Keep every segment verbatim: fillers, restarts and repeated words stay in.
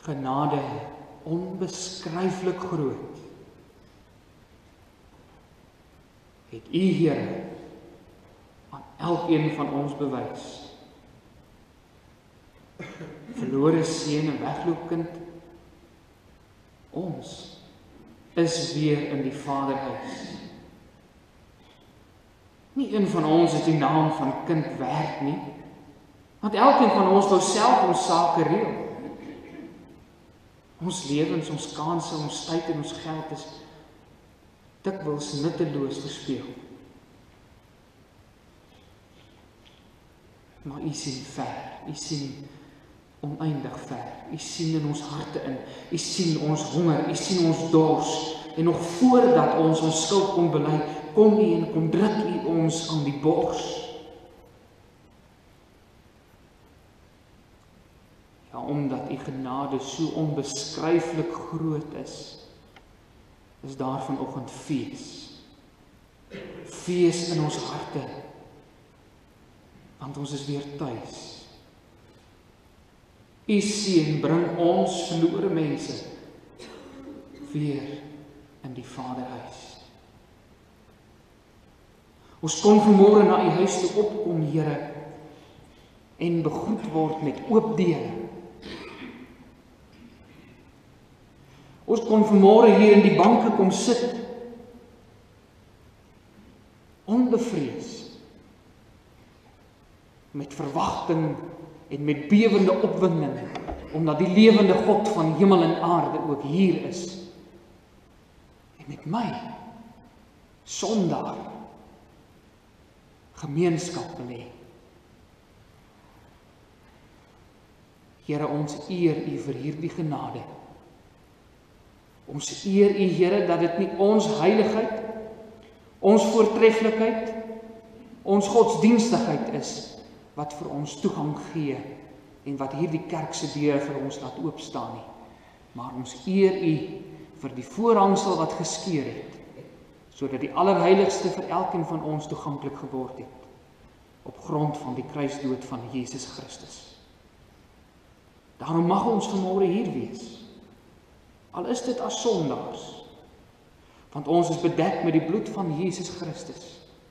genade onbeskryflik groot, het U, Here, aan elkeen van ons bewys. Verlore seun en wegloopkind, ons is weer in die Vaderhuis. Nie een van ons het die naam van kind werd nie, want elkeen van ons wou self ons sake reël. Ons lewens, ons kanse, ons tyd en ons geld is dikwels nutteloos verspeel. Maar U sien ver, U sien oneindig ver. U sien in ons harte in, U sien ons honger, U sien ons dors, en nog voordat ons ons skuld kon bely, kom U en kom druk U ons aan die bors. Ja, omdat U genade so onbeskryflik groot is, is daar vanoggend fees. Fees in ons harte, want ons is weer tuis. U seun bring ons verlore mense weer in die Vaderhuis. Ons kon vanmôre na U huis toe opkom, Here, en begroet word met oop deure. Ons kon vanmôre hier in die banke kom sit, onbevrees, met verwagting en met bewende opwinding, omdat die lewende God van hemel en aarde ook hier is. En met my, sondaar, gemeenskap wil hê. Here, ons eer U vir hierdie genade. Ons eer U, Here, dat dit nie ons heiligheid, ons voortreffelikheid, ons godsdienstigheid is, wat vir ons toegang gee, en wat hierdie kerk se deure vir ons laat oopstaan nie. Maar ons eer U vir die voorhangsel wat geskeur het, sodat die allerheiligste vir elkeen van ons toeganklik geword het, op grond van die kruisdood van Jesus Christus. Daarom mag ons vanmôre hier wees, al is dit as sondaars, want ons is bedek met die bloed van Jesus Christus.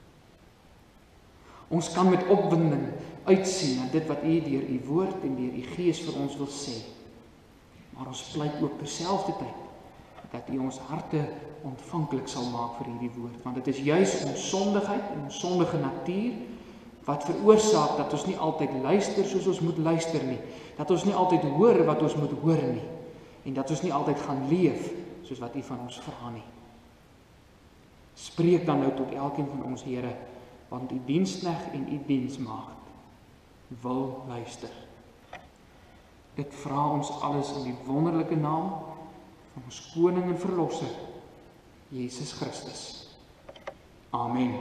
Ons kan met opwinding uitsien na dit wat U deur U woord en deur U Gees vir ons wil sê. Maar ons pleit ook terselfdertyd dat U ons harte ontvanklik sal maak vir hierdie woord, want dit is juis ons sondigheid en ons sondige natuur wat veroorsaak dat ons nie altyd luister soos ons moet luister nie, dat ons nie altyd hoor wat ons moet hoor nie, en dat ons nie altyd gaan leef soos wat U van ons vra nie. Spreek dan nou tot elkeen van ons, Here, want U diensknegt en U diensmaagd wil luister. Dit vra ons alles in die wonderlike naam van ons koning en verlosser, Jesus Christus. Amen.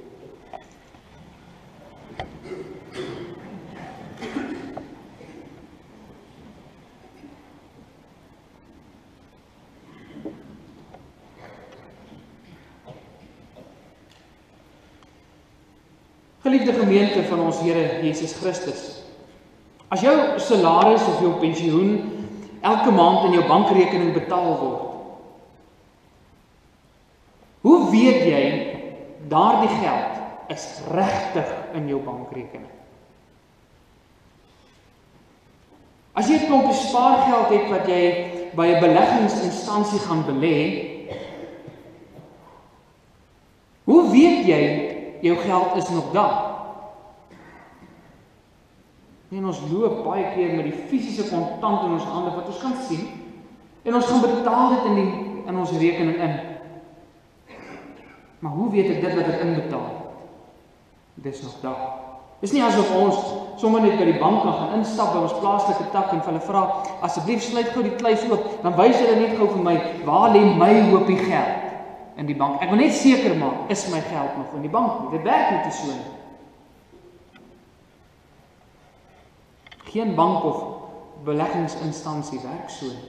Geliefde gemeente van ons Here Jesus Christus, as jou salaris of jou pensioen elke maand in jou bankrekening betaal word, hoe weet jy daardie geld is regtig in jou bankrekening? As jy 'n klompie spaargeld het wat jy by 'n beleggingsinstansie gaan belê, hoe weet jy jou geld is nog daar? En ons loop baie keer met die fisiese kontant in ons hande wat ons kan sien, en ons gaan betaal dit in, die, in ons rekening in. Maar hoe weet ek dit wat ek inbetaal? Dit is nog daar. Dit is nie asof ons sommer net by die bank kan gaan instap by ons plaaslike tak en vir hulle vra, asseblief sluit gou die kluis oop, dan wys hulle net gou vir my, waar lê my hoopie geld in die bank? Ek wil net seker maak, is my geld nog in die bank? Dit werk net nie so nie. Geen bank of beleggingsinstansie werk so nie.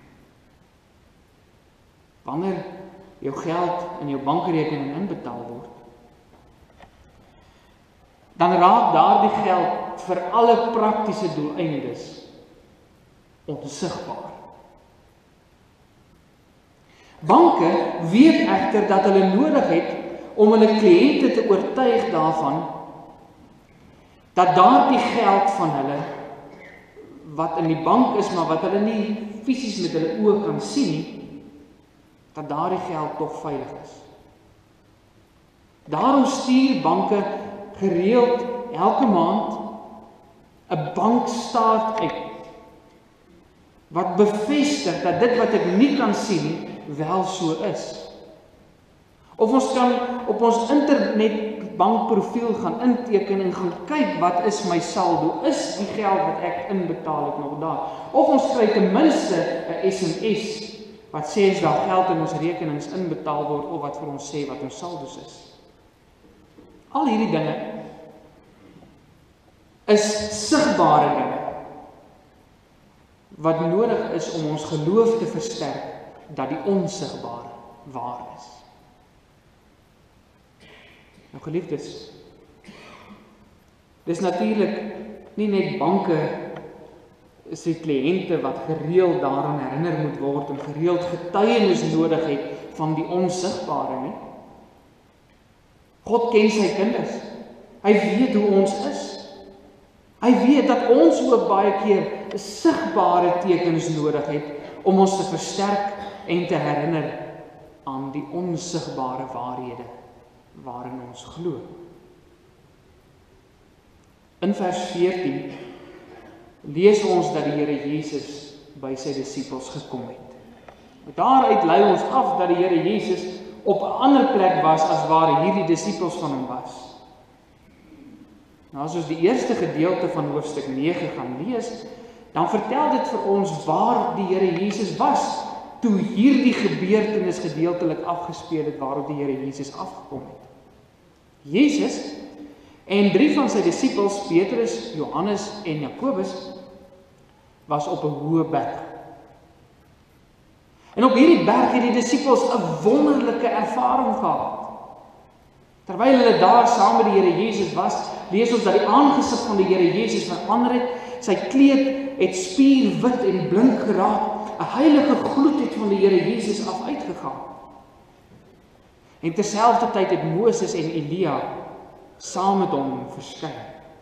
Wanneer jou geld in jou bankrekening inbetaal word, dan raak daardie geld vir alle praktiese doeleindes onsigbaar. Banke weet egter dat hulle nodig het om hulle kliënte te oortuig daarvan dat daardie geld van hulle wat in die bank is, maar wat hulle nie fisies met hulle oë kan sien nie, dat daardie geld tog veilig is. Daarom stuur banke gereeld elke maand 'n bankstaat uit wat bevestig dat dit wat ek nie kan sien wel so is. Of ons kan op ons internetbankprofiel gaan inteken en gaan kyk wat is my saldo, is die geld wat ek inbetaal het nog daar. Of ons kry ten minste 'n S M S wat sê as daar geld in ons rekenings inbetaal word of wat vir ons sê wat ons saldos is. Al hierdie dinge is sigbare dinge wat nodig is om ons geloof te versterk dat die onsigbare waar is. Nou geliefdes, dis natuurlik nie net banke sy kliënte wat gereeld daaraan herinner moet word en gereeld getuienis nodig het van die onsigbare nie. God ken sy kinders. Hy weet hoe ons is. Hy weet dat ons ook baie keer sigbare tekens nodig het om ons te versterk en te herinner aan die onsigbare waarhede waarin ons glo. In vers veertien lees ons dat die Here Jesus by sy disippels gekom het. Daaruit lei ons af dat die Here Jesus op 'n ander plek was as waar hierdie disippels van hom was. Nou as ons die eerste gedeelte van hoofstuk nege gaan lees, dan vertel dit vir ons waar die Here Jesus was toe hierdie gebeurtenis gedeeltelik afgespeel het waarop die Here Jesus afgekom het. Jesus en drie van sy disippels, Petrus, Johannes en Jakobus, was op 'n hoë berg. En op hierdie berg het die disippels 'n wonderlike ervaring gehad. Terwyl hulle daar saam met die Here Jesus was, lees ons dat die aangesig van die Here Jesus verander het, sy kleed het spierwit en blink geraak, 'n heilige gloed het van die Here Jesus af uitgegaan. En terselfdertyd het Moses en Elia saam met hom verskyn.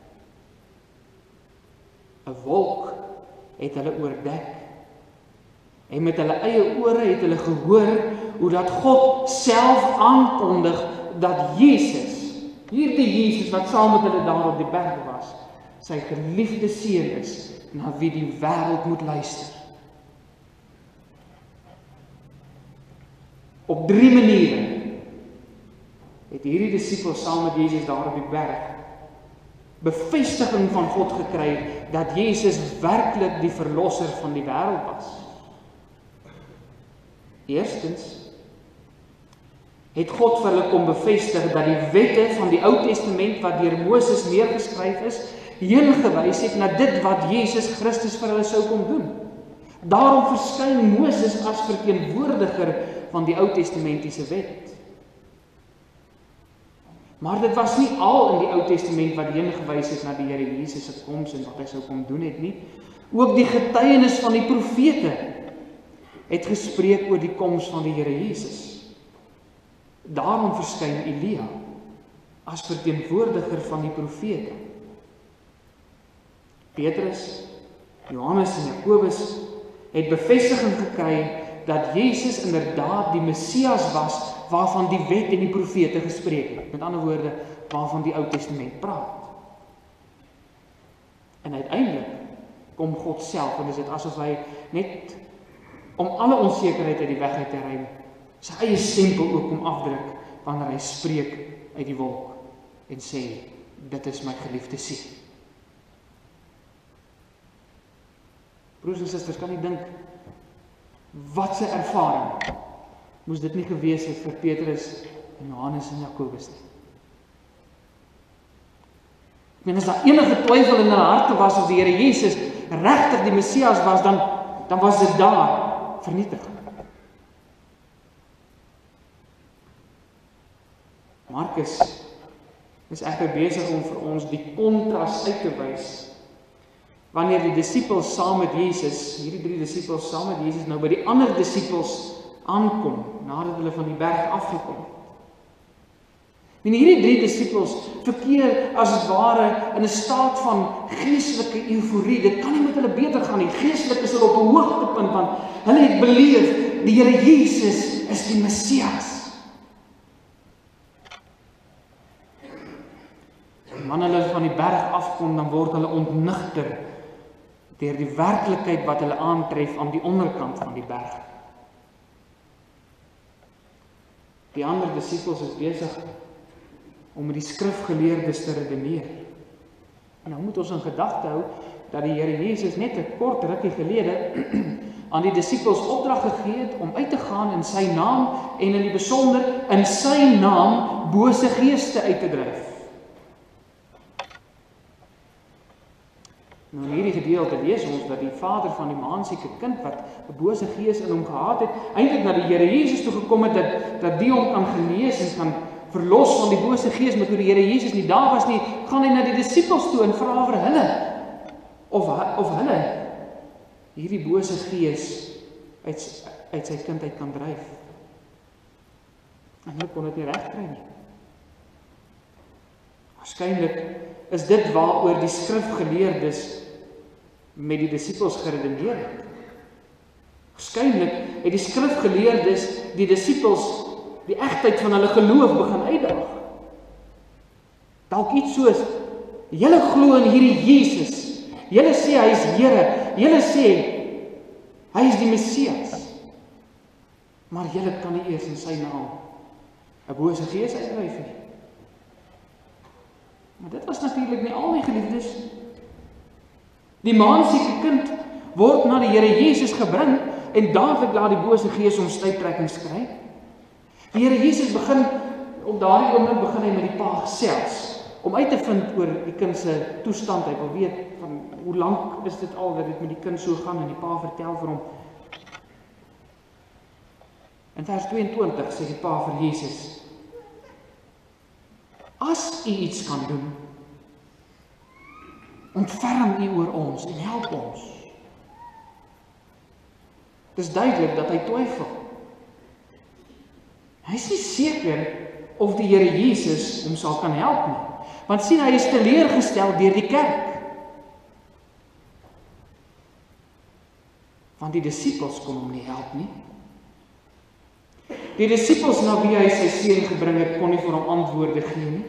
'n Wolk het hulle oordek. En met hulle eie ore het hulle gehoor hoe dat God self aankondig dat Jesus, hierdie Jesus wat saam met hulle daar op die berg was, sy geliefde seun is, na wie die wêreld moet luister. Op drie maniere het hierdie disippels saam met Jesus daar op die berg bevestiging van God gekry dat Jesus werklik die verlosser van die wêreld was. Eerstens het God vir hulle kom bevestig dat die wette van die Ou Testament wat deur Moses neergeskryf is, heen gewys het na dit wat Jesus Christus vir hulle sou kom doen. Daarom verskyn Moses as verteenwoordiger van die Ou Testamentiese wet. Maar dit was nie al in die Ou Testament wat heen gewys het na die Here Jesus se koms en wat hy sou kom doen het nie. Ook die getuienis van die profete het gespreek oor die koms van die Here Jesus. Daarom verskyn Elia as verteenwoordiger van die profete. Petrus, Johannes en Jakobus het bevestiging gekry dat Jesus inderdaad die Messias was waarvan die wet en die profete gespreek het. Met ander woorde, waarvan die Ou Testament praat. En uiteindelik kom God self en is dit asof hy net om alle onsekerheid uit die weg uit te ruim, sy eie stempel ook kom afdruk wanneer hy spreek uit die wolk en sê, dit is my geliefde seun. Broers en susters, kan ek dink, wat sy ervaring moes dit nie gewees het vir Petrus en Johannes en Jakobus nie. Ek meen, as daar enige twyfel in hulle harte was of die Here Jesus regtig die Messias was, dan, dan was dit daar vernietig. Markus is echter besig om vir ons die kontras uit te wys wanneer die disippels saam met Jesus, hierdie drie disippels saam met Jesus nou by die ander disippels aankom, nadat hulle van die berg afgekom het. En hierdie drie disippels verkeer as het ware in 'n staat van geestelike euforie. Dit kan nie met hulle beter gaan nie. Geestelik is hulle op 'n hoogtepunt, want hulle het beleef die Here Jesus is die Messias. En wanneer hulle van die berg afkom, dan word hulle ontnigter deur die werklikheid wat hulle aantref aan die onderkant van die berg. Die ander disippels is besig om met die skrifgeleerdes te redeneer. En nou moet ons in gedagte hou dat die Here Jesus net 'n kort rukkie gelede aan die disippels opdrag gegee het om uit te gaan in sy naam en in die besonder in sy naam bose geeste uit te dryf. Nou in hierdie gedeelte lees ons dat die vader van die maansieke kind wat 'n bose gees in hom gehad het, eintlik na die Here Jesus toe gekom het dat dat die hom kan genees en kan verlos van die bose gees, maar toe die Here Jesus nie daar was nie, gaan hy na die disippels toe en vra vir hulle of of hulle hierdie bose gees uit uit sy kind uit kan dryf. En hulle kon dit nie regkry nie. Waarskynlik is dit waaroor die skrifgeleerdes met die disippels geredeneer het. Waarskynlik het die skrifgeleerdes die disippels die egtheid van hulle geloof begin uitdaag. Dalk iets soos: julle glo in hierdie Jesus, julle sê hy is Here, julle sê hy is die Messias, maar julle kan nie eers in sy naam 'n bose gees uitdryf nie. Maar dit was natuurlik nie al nie, geliefdes. Die maansieke kind word na die Here Jesus gebring en dadelik laat die bose gees hom stuiptrekkings kry. Die Here Jesus begin, op daardie oomblik begin hy met die pa gesels, om uit te vind oor die kind se toestand. Hy wil weet van hoe lank is dit al dat dit met die kind so gaan, en die pa vertel vir hom. In vers tweeëntwintig sê die pa vir Jesus: as u iets kan doen, ontferm u oor ons en help ons. Dis duidelik dat hy twyfel. Hy is nie seker of die Here Jesus hom sal kan help nie. Want sien, hy is teleurgestel deur die kerk. Want die disippels kon hom nie help nie. Die disippels na wie hy sy seun gebring het, kon nie vir hom antwoorde gee nie.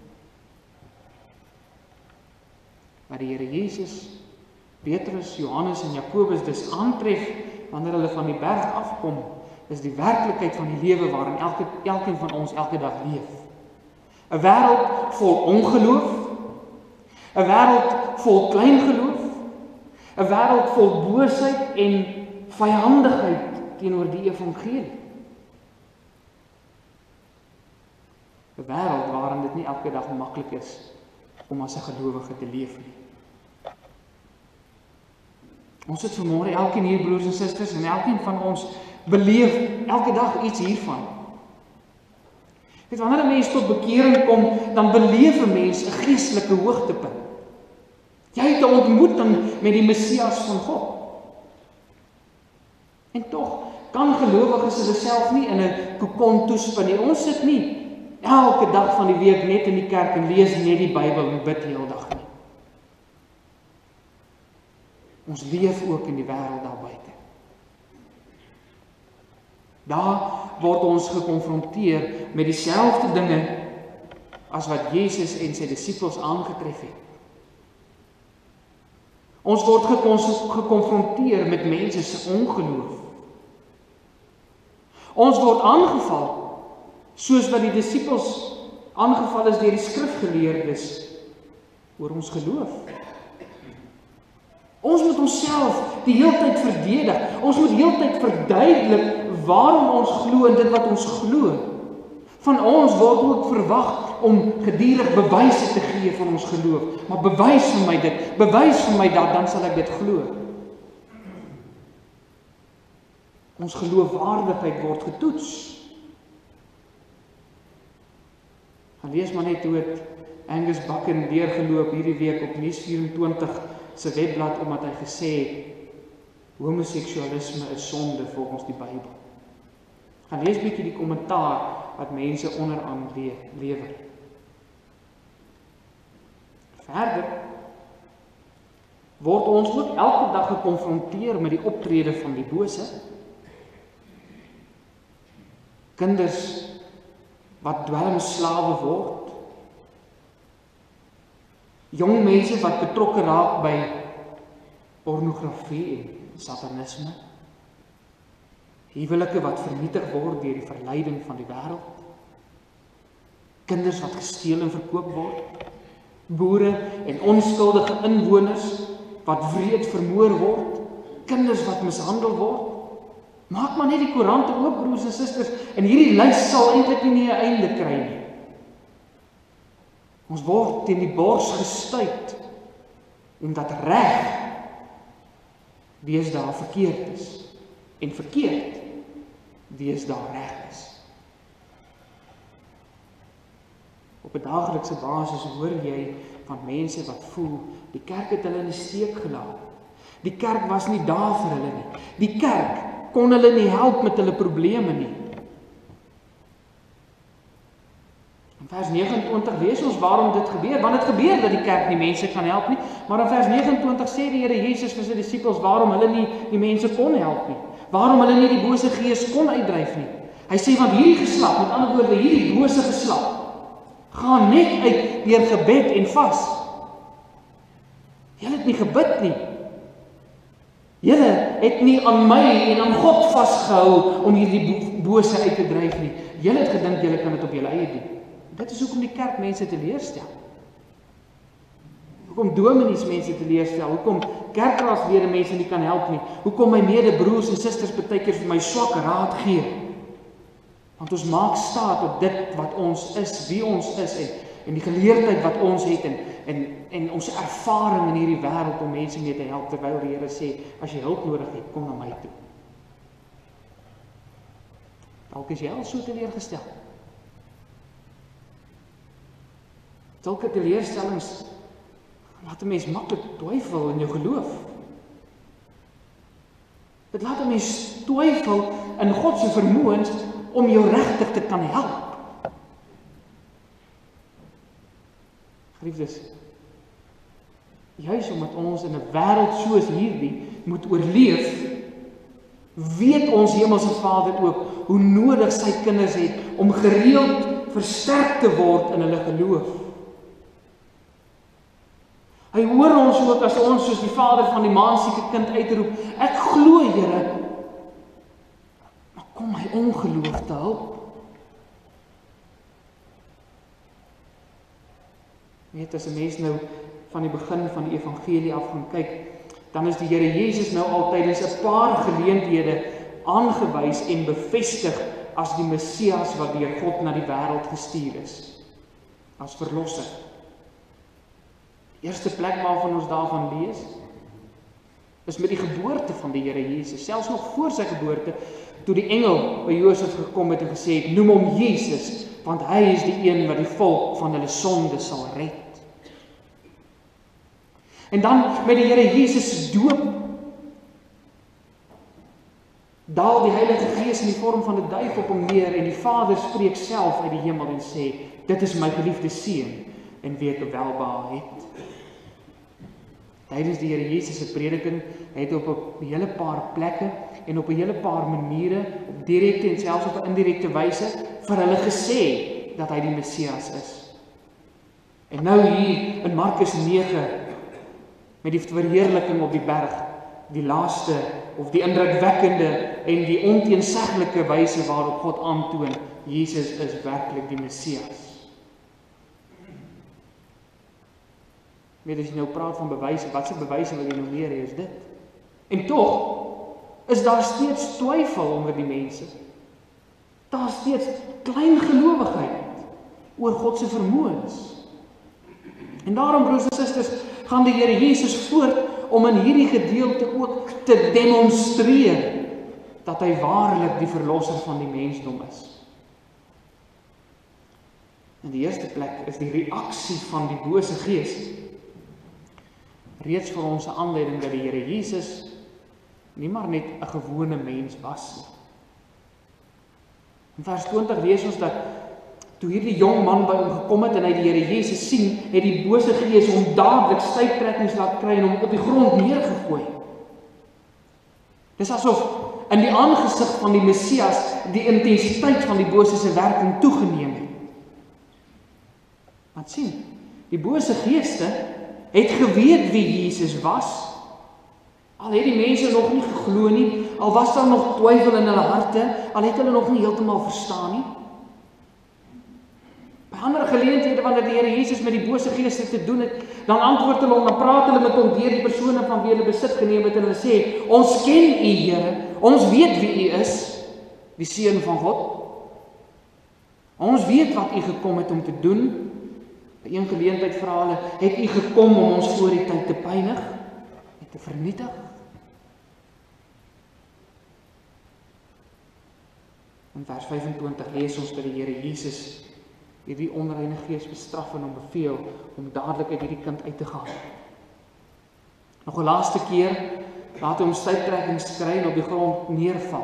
Maar die Here Jesus, Petrus, Johannes en Jakobus dus aantref wanneer hulle van die berg afkom, is die werklikheid van die lewe waarin elke, elkeen van ons elke dag leef. 'n Wêreld vol ongeloof, 'n wêreld vol kleingeloof, 'n wêreld vol boosheid en vyandigheid teenoor die evangelie. 'n Wêreld waarin dit nie elke dag maklik is om as 'n gelowige te leef nie. Ons het vanmôre elkeen hier, broers en susters, en elkeen van ons beleef elke dag iets hiervan. Weet, wanneer 'n mens tot bekering kom, dan beleef 'n mens 'n geestelike hoogtepunt. Jy het 'n ontmoeting met die Messias van God. En tog kan gelowiges hulle self nie in 'n kokon toespin nie. Ons sit nie elke dag van die week net in die kerk en lees net die Bybel en bid die hele dag nie. Ons leef ook in die wêreld daar buite. Daar word ons gekonfronteer met dieselfde dinge as wat Jesus en sy disippels aangetref het. Ons word gekonfronteer met mense se ongeloof. Ons word aangeval, soos wat die disippels aangeval is deur die skrifgeleerdes oor ons geloof. Ons moet onsself die hele tyd verdedig. Ons moet heeltyd verduidelik waarom ons glo in dit wat ons glo. Van ons word ook verwag om gedurig bewyse te gee van ons geloof. Maar bewys vir my dit, bewys vir my dat, dan sal ek dit glo. Ons geloofwaardigheid word getoets. Gaan lees maar net hoe het Angus Buchan deurgeloop hierdie week op Nuus vyf en twintig sy webblad omdat hy gesê het, homoseksualisme is sonde volgens die Bybel. Gaan lees bietjie die kommentaar wat mense onderaan lewer. Verder word ons ook elke dag gekonfronteer met die optrede van die bose. Kinders wat dwelmslawe word. Jong mense wat betrokke raak by pornografie en satanisme. Huwelike wat vernietig word deur die verleiding van die wêreld. Kinders wat gesteel en verkoop word. Boere en onskuldige inwoners wat wreed vermoor word. Kinders wat mishandel word. Maak maar net die koerante oop, broers en susters, en hierdie lys sal eintlik nie 'n einde kry nie. Ons word teen die bors gestuit omdat reg deesdae verkeerd is en verkeerd deesdae reg is. Op 'n daaglikse basis hoor jy van mense wat voel die kerk het hulle in die steek gelaat. Die kerk was nie daar vir hulle nie. Die kerk kon hulle nie help met hulle probleme nie. In vers nege en twintig lees ons waarom dit gebeur, want dit gebeur dat die kerk nie mense kan help nie, maar in vers nege en twintig sê die Here Jesus vir sy disippels waarom hulle nie die mense kon help nie, waarom hulle nie die bose gees kon uitdryf nie. Hy sê want hierdie geslag, met ander woorde hierdie bose geslag, gaan net uit deur gebed en vas. Julle het nie gebid nie. Julle het nie aan my en aan God vasgehou om hierdie bose uit te dryf nie. Julle het gedink julle kan dit op julle eie doen. Dit is hoekom die kerk mense teleurstel. Hoekom dominees mense teleurstel, hoekom kerkraadslede mense nie kan help nie, hoekom my medebroers en susters partykeer vir my swak raad gee. Want ons maak staat op dit wat ons is, wie ons is en, en die geleerdheid wat ons het en, en, en ons ervaring in hierdie wêreld om mense mee te help, terwyl die Here sê, as jy hulp nodig het, kom na my toe. Dalk is jy al so teleurgestel. Zulke teleurstellings laat 'n mens maklik twyfel in jou geloof. Dit laat 'n mens twyfel in God se vermoëns om jou regtig te kan help. Geliefdes, juis omdat ons in 'n wêreld soos hierdie moet oorleef, weet ons Hemelse Vader ook hoe nodig sy kinders het om gereeld versterk te word in hulle geloof. Hy hoor ons ook as ons soos die vader van die maansieke kind uitroep, ek glo Here, maar kom my ongeloof te help. Weet, as 'n mens nou van die begin van die evangelie af gaan kyk, dan is die Here Jesus nou al tydens 'n paar geleenthede aangewys en bevestig as die Messias wat deur God na die wêreld gestuur is, as verlosser. Eerste plek waarvan ons daarvan lees, is met die geboorte van die Here Jesus. Selfs nog voor sy geboorte, toe die engel by Josef gekom het en gesê het, noem hom Jesus, want hy is die een wat die volk van hulle sonde sal red. En dan met die Here Jesus se doop, daal die Heilige Gees in die vorm van 'n duif op hom neer en die Vader spreek self uit die hemel en sê, dit is my geliefde seun en wie ek welbehaag het. Tydens die Here Jesus se prediking het op 'n hele paar plekke en op 'n hele paar maniere, op direkte en selfs op 'n indirekte wyse, vir hulle gesê dat hy die Messias is. En nou hier in Markus nege, met die verheerliking op die berg, die laaste of die indrukwekkende en die onteenseglike wyse waarop God aantoon, Jesus is werklik die Messias. Weet as jy nou praat van bewyse, wat se bewyse wil jy nou meer hê is dit? En tog is daar steeds twyfel onder die mense. Daar is steeds klein gelowigheid oor God se vermoëns. En daarom, broers en susters, gaan die Here Jesus voort om in hierdie gedeelte ook te demonstreer dat hy waarlik die verlosser van die mensdom is. In die eerste plek is die reaksie van die bose gees reeds vir ons 'n aanleiding dat die Here Jesus nie maar net 'n gewone mens was nie. In vers twintig lees ons dat toe hierdie jong man by hom gekom het en hy die Here Jesus sien, het die bose gees hom dadelik stuiptrekkings laat kry en hom op die grond neergegooi. Dis asof in die aangesig van die Messias die intensiteit van die bose se werking toegeneem het. Want sien, die bose geeste het geweet wie Jesus was, al het die mense nog nie geglo nie, al was daar nog twyfel in hulle harte, al het hulle nog nie heeltemal verstaan nie. By ander geleenthede wanneer die Here Jesus met die bose geeste te doen het, dan antwoord hulle hom, dan praat hulle met hom deur die persone van wie hulle besit geneem het en hulle sê, ons ken U Here, ons weet wie U is, die Seun van God. Ons weet wat U gekom het om te doen. By een geleentheid vra hulle, het U gekom om ons voor die tyd te pynig en te vernietig? In vers vyfentwintig lees ons dat die Here Jesus hierdie onreine gees bestraf en hom beveel om dadelik uit hierdie kind uit te gaan. Nog 'n laaste keer laat hy hom stuiptrekkings kry en op die grond neerval.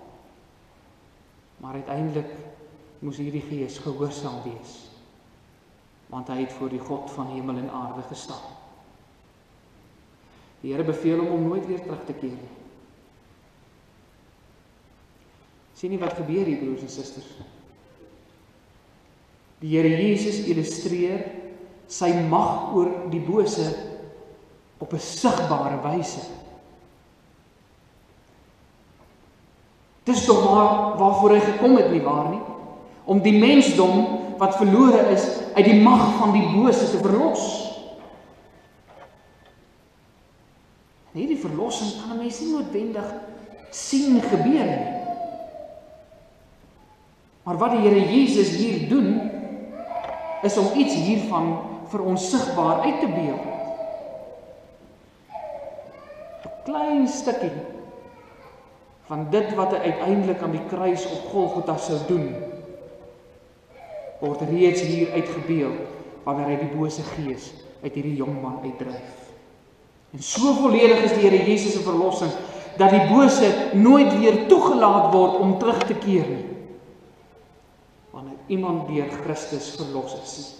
Maar uiteindelik moes hierdie gees gehoorsaam wees, want hy het voor die God van hemel en aarde gestaan. Die Here beveel hom om nooit weer terug te keer nie. Sien nie wat gebeur hier, broers en susters? Die Here Jesus illustreer sy mag oor die bose op 'n sigbare wyse. Dis tog maar waarvoor hy gekom het, nie waar nie? Om die mensdom wat verlore is uit die mag van die bose te verlos. En hierdie verlossing kan 'n mens nie noodwendig sien gebeur nie. Maar wat die Here Jesus hier doen, is om iets hiervan vir ons sigbaar uit te beeld. 'n Klein stukkie van dit wat hy uiteindelik aan die kruis op Golgotha sou doen, word reeds hier uitgebeeld wanneer hy die bose gees uit hierdie jong man uitdryf. En so volledig is die Here Jesus se verlossing dat die bose nooit weer toegelaat word om terug te keer nie, wanneer iemand deur Christus verlos is.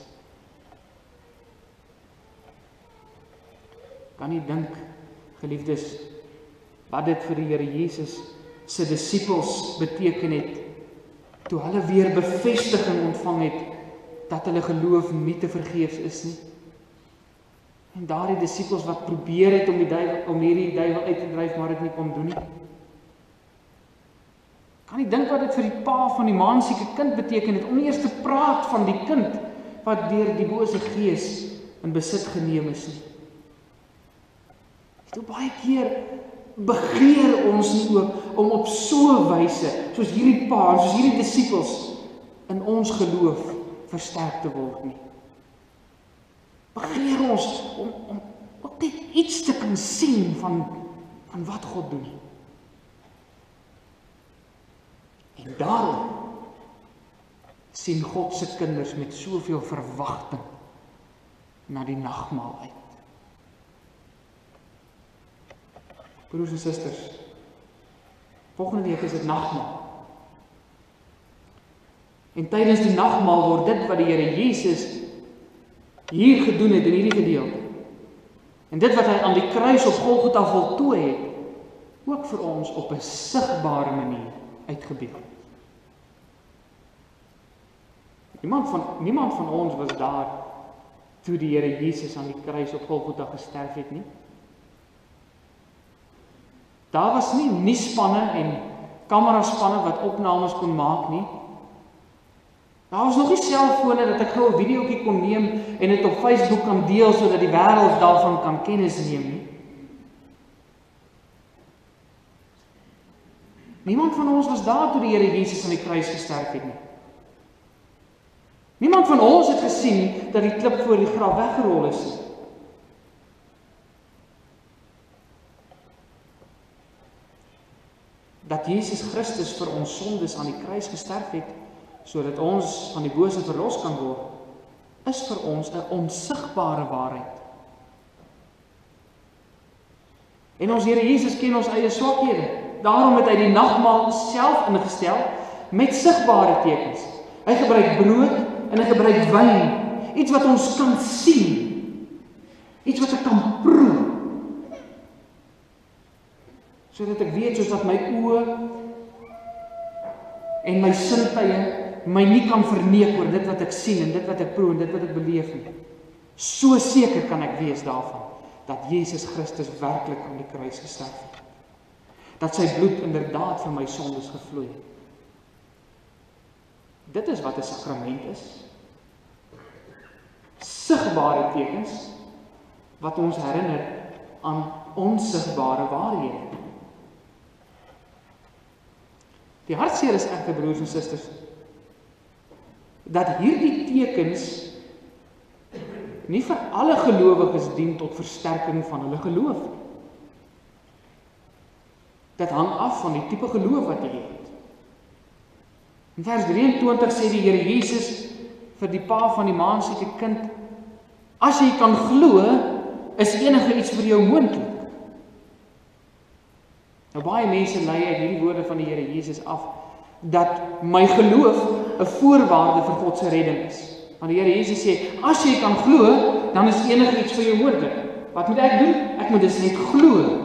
Kan jy dink, geliefdes, wat dit vir die Here Jesus se disippels beteken het toe hulle weer bevestiging ontvang het dat hulle geloof nie te vergeefs is nie. En daardie disippels wat probeer het om die duiwel, om hierdie duiwel uit te dryf, maar dit nie kon doen nie. Kan jy dink wat dit vir die pa van die maansieke kind beteken het om nie eers te praat van die kind wat deur die bose gees in besit geneem is nie. Toe baie keer begeer ons nie ook om op so 'n wyse, soos hierdie pa en soos hierdie disippels, in ons geloof versterk te word nie. Begeer ons om, om ook net iets te kan sien van, van wat God doen. En daarom sien God se kinders met soveel verwagting na die nagmaal uit. Broers en susters, volgende week is dit nagmaal. En tydens die nagmaal word dit wat die Here Jesus hier gedoen het in hierdie gedeelte, en dit wat hy aan die kruis op Golgotha voltooi het, ook vir ons op 'n sigbare manier uitgebeeld. Niemand van, niemand van ons was daar toe die Here Jesus aan die kruis op Golgotha gesterf het nie. Daar was nie nuusspanne en kameraspanne wat opnames kon maak nie. Daar was nog nie selfone dat ek gou 'n videoetjie kon neem en dit op Facebook kan deel sodat die wêreld daarvan kan kennis neem nie. Niemand van ons was daar toe die Here Jesus aan die kruis gesterf het nie. Niemand van ons het gesien dat die klip voor die graf weggerol is nie. Dat Jesus Christus vir ons sondes aan die kruis gesterf het, sodat ons van die bose verlos kan word, is vir ons 'n onsigbare waarheid. En ons Here Jesus ken ons eie swakhede. Daarom het hy die nagmaal self ingestel met sigbare tekens. Hy gebruik brood en hy gebruik wyn, iets wat ons kan sien, iets wat ek kan proe, sodat ek weet, soos dat my oë en my sintuie my nie kan verneek oor dit wat ek sien en dit wat ek proe en dit wat ek beleef nie. So seker kan ek wees daarvan, dat Jesus Christus werklik aan die kruis gesterf het. Dat sy bloed inderdaad vir my sondes gevloei het. Dit is wat 'n sakrament is. Sigbare tekens, wat ons herinner aan onsigbare waarhede. Die hartseer is egter, broers en susters, dat hierdie tekens nie vir alle gelowiges dien tot versterking van hulle geloof. Dit hang af van die tipe geloof wat jy het. In vers drieëntwintig sê die Here Jesus vir die pa van die maansieke kind, as jy kan glo, is enige iets vir jou moontlik. Nou baie mense lei uit hierdie woorde van die Here Jesus af, dat my geloof 'n voorwaarde vir God se redding is. Want die Here Jesus sê, as jy kan glo, dan is enige iets vir jou moontlik. Wat moet ek doen? Ek moet dus net glo.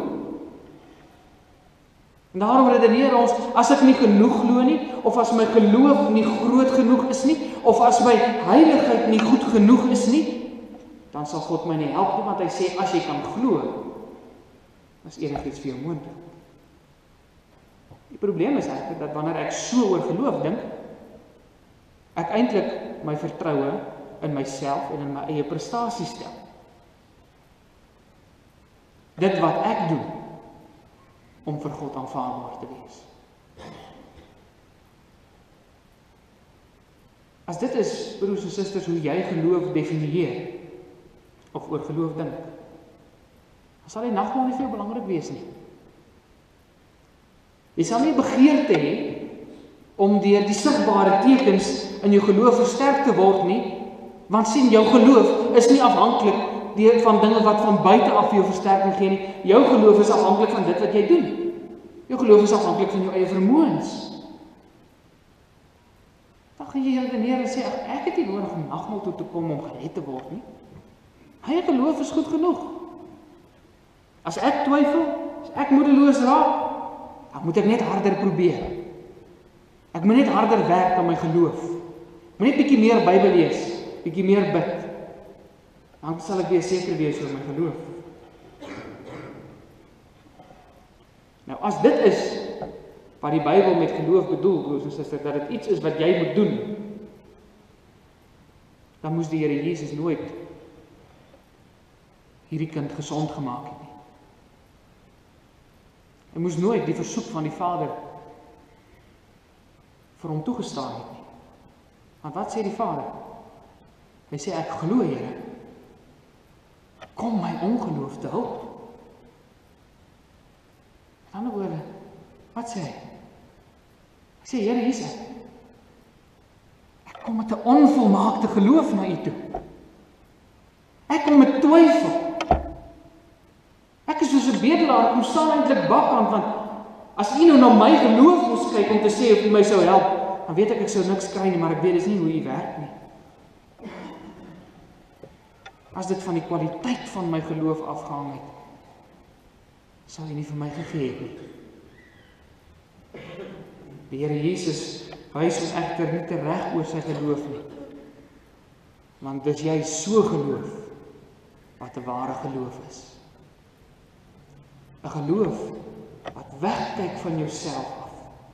En daarom redeneer ons, as ek nie genoeg glo nie, of as my geloof nie groot genoeg is nie, of as my heiligheid nie goed genoeg is nie, dan sal God my nie help nie, want hy sê, as jy kan glo, is enigiets vir jou moontlik. Die probleem is eintlik dat wanneer ek so oor geloof dink, ek eintlik my vertroue in myself en in my eie prestasie stel. Dit wat ek doen, om vir God aanvaarbaar te wees. As dit is, broers en susters, hoe jy geloof definieer, of oor geloof dink, dan sal die nagmaal nie vir jou belangrik wees nie. Jy sal nie begeerte hê om deur die sigbare tekens in jou geloof versterk te word nie, want sien, jou geloof is nie afhanklik deur van dinge wat van buite af jou versterking gee nie. Jou geloof is afhanklik van dit wat jy doen. Jou geloof is afhanklik van jou eie vermoëns. Dan gaan jy redeneer en sê, ek het nie nodig om nagmaal toe te kom om gered te word nie. My geloof is goed genoeg. As ek twyfel, as ek moedeloos raak, dan moet ek net harder probeer. Ek moet net harder werk aan my geloof. Ek moet net bietjie meer Bybel lees, bietjie meer bid. Dan sal ek weer seker wees oor my geloof. Nou, as dit is wat die Bybel met geloof bedoel, broers en susters, dat dit iets is wat jy moet doen, dan moes die Here Jesus nooit hierdie kind gesond gemaak het nie. Hy moes nooit die versoek van die Vader vir hom toegestaan het nie. Want wat sê die Vader? Hy sê, ek glo, Here, kom my ongeloof te hulp. In ander woorde, wat sê hy? Hy sê, Here Jesus, ek kom met 'n onvolmaakte geloof na u toe. Ek kom met twyfel. Ek is soos 'n bedelaar, kom staan eintlik bakkant, want as u nou na my geloof moes kyk om te sê of u my sou help, dan weet ek ek sou niks kry nie, maar ek weet dis nie hoe u werk nie. As dit van die kwaliteit van my geloof afgehang het, sal hy nie vir my gegee het nie. Die Here Jesus wys ons egter nie tereg oor sy geloof nie. Want dis jy so geloof wat 'n ware geloof is. 'n Geloof wat wegkyk van jouself af.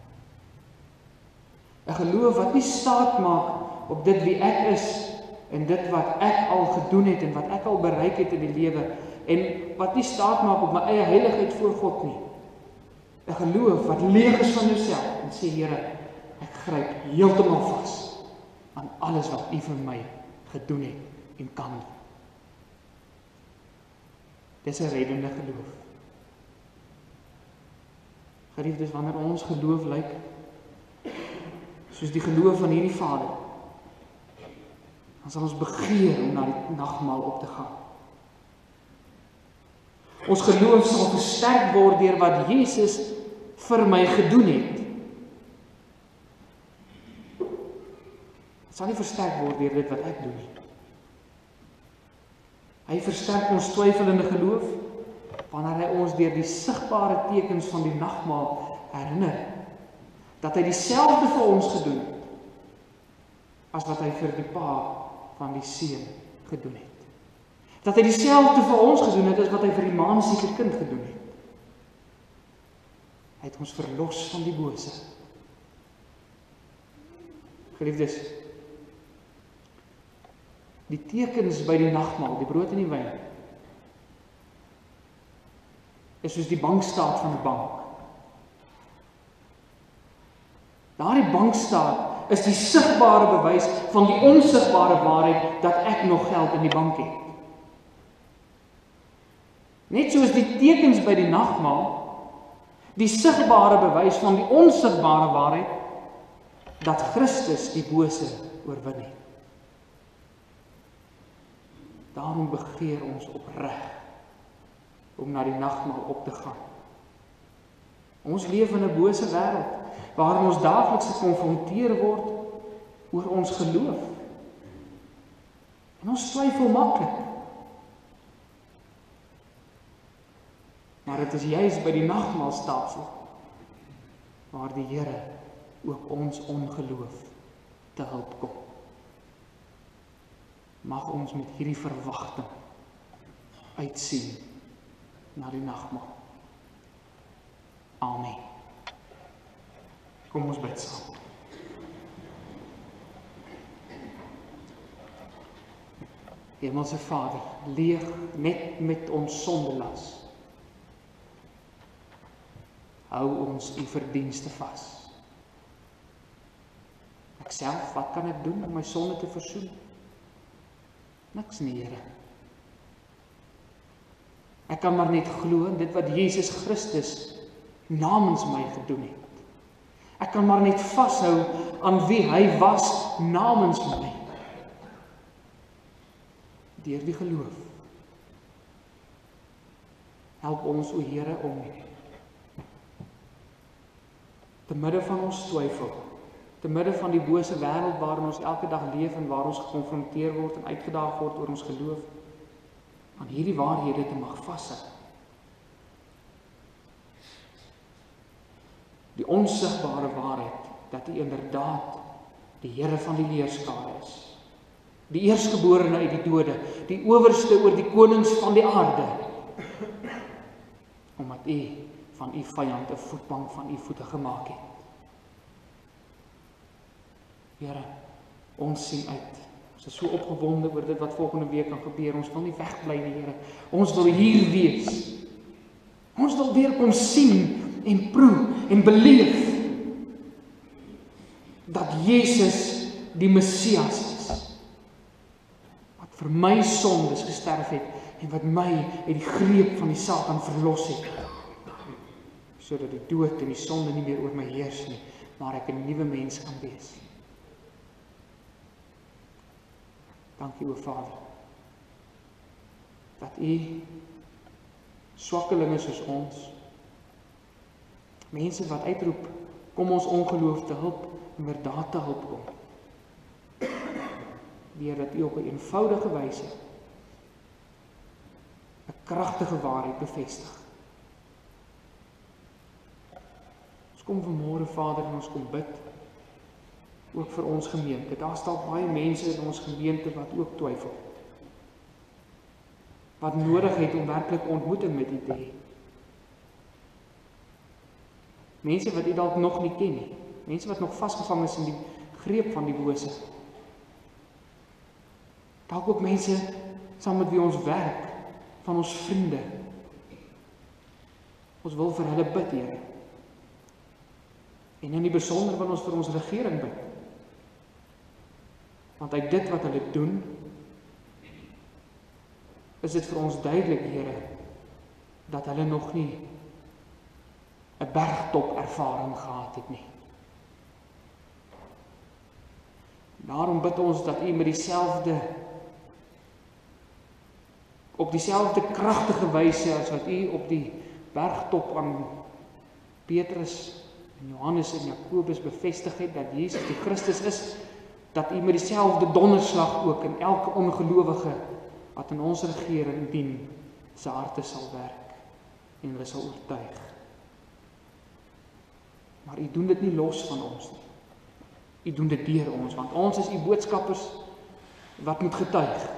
'n Geloof wat nie staat maak op dit wie ek is en dit wat ek al gedoen het en wat ek al bereik het in die lewe en wat nie staat maak op my eie heiligheid voor God nie. 'n Geloof wat leeg is van jouself en sê, Here, ek gryp heeltemal vas aan alles wat u vir my gedoen het en kan doen. Dis 'n reddende geloof. Geliefdes, wanneer ons geloof lyk soos die geloof van hierdie Vader, dan sal ons begeer om na die nagmaal op te gaan. Ons geloof sal versterk word deur wat Jesus vir my gedoen het. Het sal nie versterk word deur dit wat ek doen nie. Hy versterk ons twyfelende geloof wanneer hy ons deur die sigbare tekens van die nagmaal herinner dat hy dieselfde vir ons gedoen het as wat hy vir die pa van die seun gedoen het. Dat hy dieselfde vir ons gedoen het as wat hy vir die maansieke kind gedoen het. Hy het ons verlos van die bose. Geliefdes, die tekens by die nagmaal, die brood en die wyn, is soos die bankstaat van 'n bank. Daardie bankstaat is die sigbare bewys van die onsigbare waarheid dat ek nog geld in die bank het. Net soos die tekens by die nagmaal die sigbare bewys van die onsigbare waarheid dat Christus die bose oorwin het. Daarom begeer ons opreg om na die nagmaal op te gaan. Ons leef in 'n bose wêreld waarin ons daagliks gekonfronteer word oor ons geloof. En ons twyfel maklik. Maar dit is juis by die nagmaaltafel waar die Here ook ons ongeloof te hulp kom. Mag ons met hierdie verwagting uitsien na die nagmaal. Amen. Kom ons bid saam. Hemelse Vader, leeg net met ons sondelas. Hou ons u verdienste vas. Ek self, wat kan ek doen om my sonde te versoen? Niks nie, Here. Ek kan maar net glo in dit wat Jesus Christus namens my gedoen het. Ek kan maar net vashou aan wie hy was namens my. Deur die geloof. Help ons, o Here, om te midde van ons twyfel, te midde van die bose wêreld waarin ons elke dag leef en waar ons gekonfronteer word en uitgedaag word oor ons geloof, aan hierdie waarhede te mag vashou. Die onsigbare waarheid dat U inderdaad die Here van die leerskare is, die eerstgeborene uit die dode, die owerste oor die konings van die aarde, omdat U van U vyand 'n voetbank van U voete gemaak het. Here, ons sien uit. Ons is so opgewonde oor dit wat volgende week kan gebeur. Ons wil nie wegbly nie, Here. Ons wil hier wees. Ons wil weer kom sien en proe en beleef dat Jesus die Messias is. Wat vir my sondes gesterf het en wat my uit die greep van die Satan verlos het. Sodat die dood en die sonde nie meer oor my heers nie, maar ek 'n nuwe mens kan wees. Dankie, o Vader, dat U swakkelinge soos ons, mense wat uitroep, kom ons ongeloof te hulp, inderdaad te hulp kom. Deur dat U op 'n eenvoudige wyse 'n kragtige waarheid bevestig. Ons kom vanmôre, Vader, en ons kom bid, ook vir ons gemeente. Daar staan baie mense in ons gemeente wat ook twyfel. Wat nodig het om werklik ontmoeting met U te hê. Mense wat U dalk nog nie ken nie. Mense wat nog vasgevang is in die greep van die bose. Dalk ook mense saam met wie ons werk, van ons vriende. Ons wil vir hulle bid, Here. En in die besonder wil ons vir ons regering bid. Want uit dit wat hulle doen, is dit vir ons duidelik, Here, dat hulle nog nie 'n bergtop ervaring gehad het nie. Daarom bid ons dat U met dieselfde op dieselfde kragtige wyse as wat U op die bergtop aan Petrus en Johannes en Jakobus bevestig het dat Jesus die Christus is, dat U met dieselfde donderslag ook in elke ongelowige wat in ons regering dien, se harte sal werk en hulle sal oortuig. Maar U doen dit nie los van ons nie. U doen dit deur ons, want ons is U boodskappers wat moet getuig.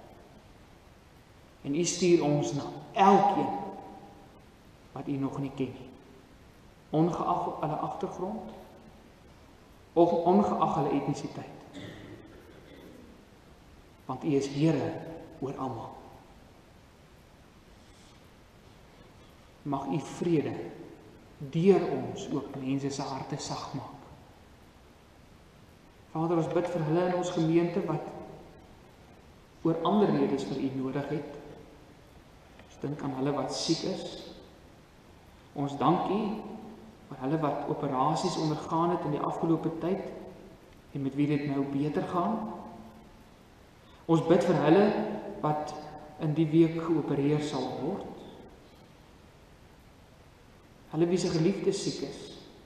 En U stuur ons na elkeen wat U nog nie ken nie. Ongeag hulle agtergrond, of ongeag hulle etnisiteit. Want U is Here oor almal. Mag U vrede deur ons ook mense se harte sag maak. Vader, ons bid vir hulle in ons gemeente wat oor ander redes vir U nodig het. Ons dink aan hulle wat siek is. Ons dank U vir hulle wat operasies ondergaan het in die afgelope tyd en met wie dit nou beter gaan. Ons bid vir hulle wat in die week geopereer sal word. Hulle wie se geliefdes siek is.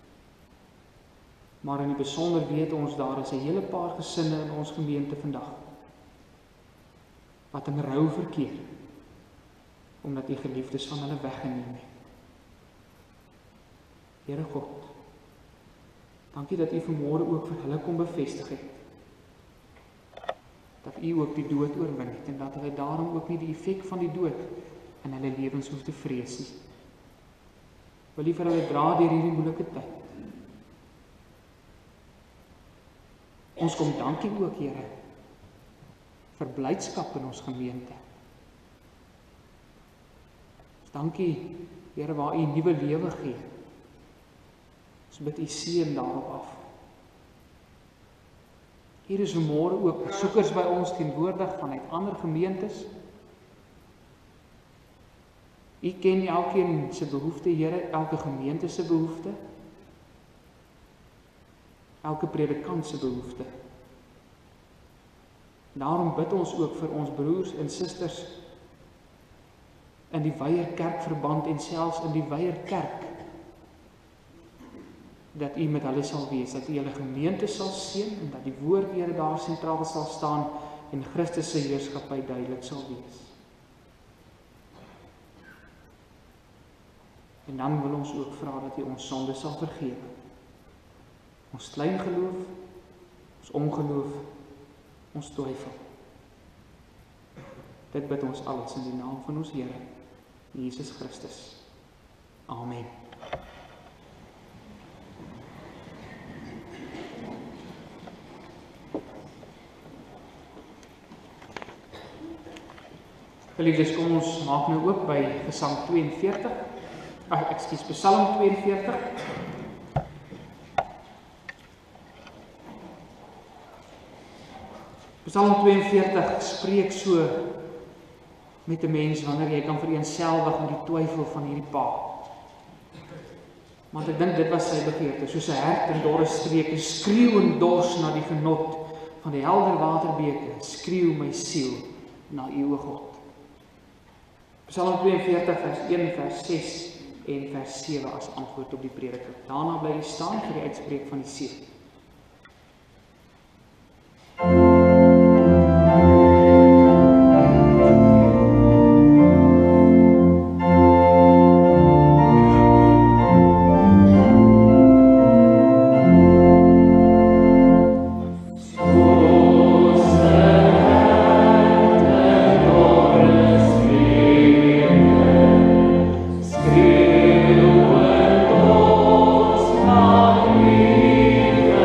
Maar in die besonder weet ons daar is 'n hele paar gesinne in ons gemeente vandag wat in rou verkeer omdat die geliefdes van hulle weggeneem het. Here God, dankie dat U vanmôre ook vir hulle kom bevestig het. Dat U ook die dood oorwin het en dat hulle daarom ook nie die effek van die dood in hulle lewens hoef te vrees nie. Wil U vir hulle dra deur hierdie moeilike tyd. Ons kom dankie ook, Here, vir blydskap in ons gemeente. Ons dankie, Here, waar U nuwe lewe gee. Ons bid U seën daarop af. Hier is vanmôre ook besoekers by ons teenwoordig vanuit ander gemeentes. U ken elkeen se behoefte, Here, elke gemeente se behoefte. Elke predikant se behoefte. Daarom bid ons ook vir ons broers en susters in die Weier Kerkverband en selfs in die Weier Kerk, dat U met hulle sal wees, dat U hulle gemeente sal seën en dat die woord Here daar sentraal sal staan en Christus se heerskappy duidelik sal wees. En dan wil ons ook vra dat U ons sonde sal vergewe. Ons klein geloof, ons ongeloof, ons twyfel. Dit bid ons alles in die naam van ons Here, Jesus Christus. Amen. Geliefdes, kom ons maak nou oop by Gesang twee en veertig. Ag, ekskuus, Psalm twee en veertig. Psalm twee en veertig spreek so met 'n mens wanneer jy kan vereenselwig met die twyfel van hierdie pa. Want ek dink dit was sy begeerte, soos 'n hert in dorre streke, skreeu en dors na die genot van die helder waterbeke, skreeu my siel na U, o God. Psalm twee en veertig vers een, vers ses en vers sewe as antwoord op die prediker. Daarna bly jy staan vir die uitspreek van die seën. Skriw en dors na U.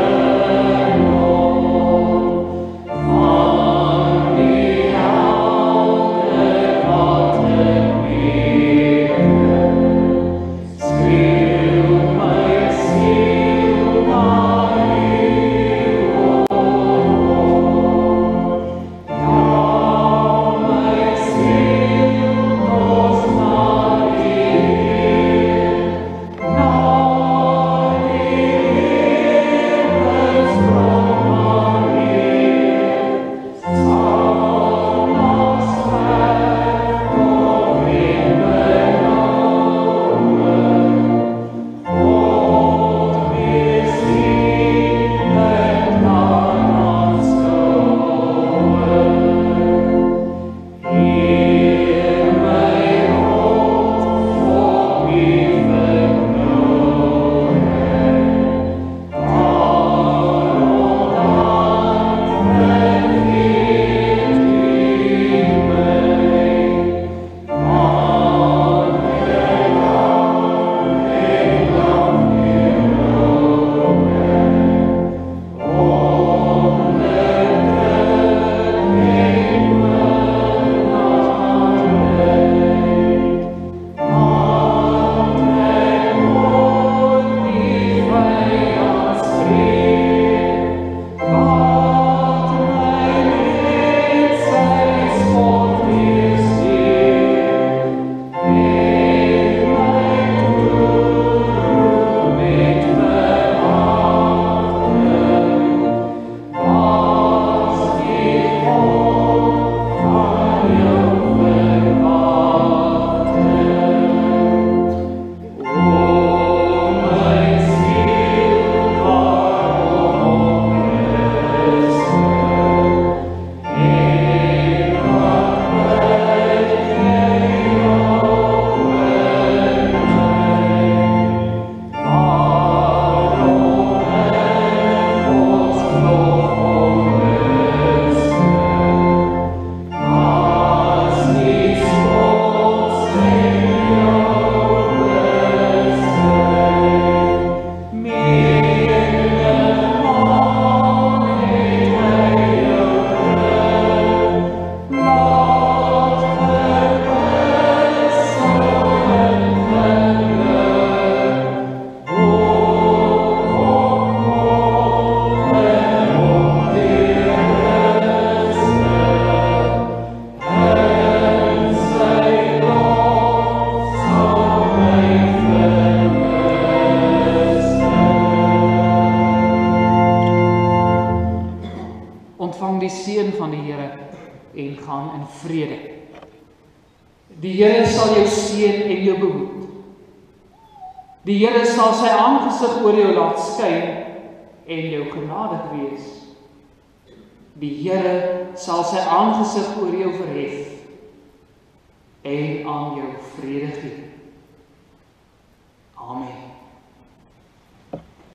en gaan in vrede. Die Here sal jou seën en jou behoed. Die Here sal sy aangesig oor jou laat skyn en jou genadig wees. Die Here sal sy aangesig oor jou verhef en aan jou vrede gee. Amen.